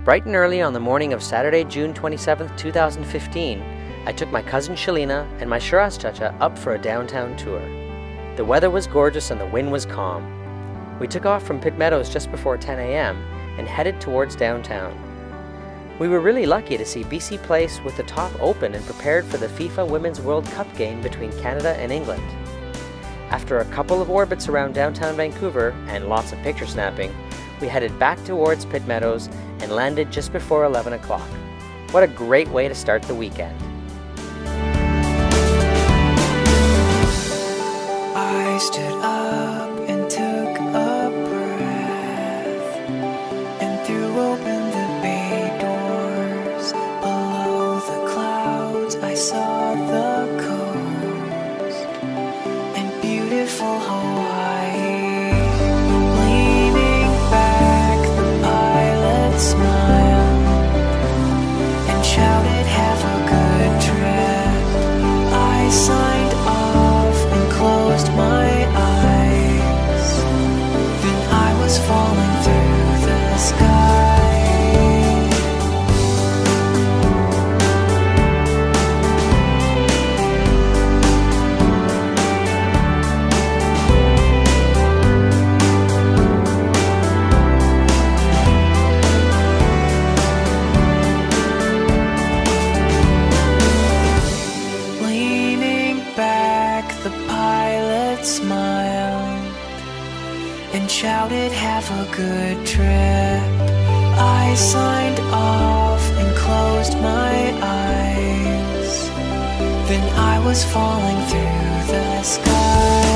Bright and early on the morning of Saturday, June 27, 2015, I took my cousin Shelina and my Shiraz Chacha up for a downtown tour. The weather was gorgeous and the wind was calm. We took off from Pitt Meadows just before 10 a.m. and headed towards downtown. We were really lucky to see BC Place with the top open and prepared for the FIFA Women's World Cup game between Canada and England. After a couple of orbits around downtown Vancouver and lots of picture snapping, we headed back towards Pitt Meadows and landed just before 11 o'clock. What a great way to start the weekend. I stood up and took a breath and threw open the bay doors. Below the clouds I saw the coast and beautiful Hawaii. Leaning back, the pilot smiled and shouted, "Have a good trip." I signed off and closed my eyes. Then I was falling through the sky. The pilot smiled and shouted, "Have a good trip." I signed off and closed my eyes. Then I was falling through the sky.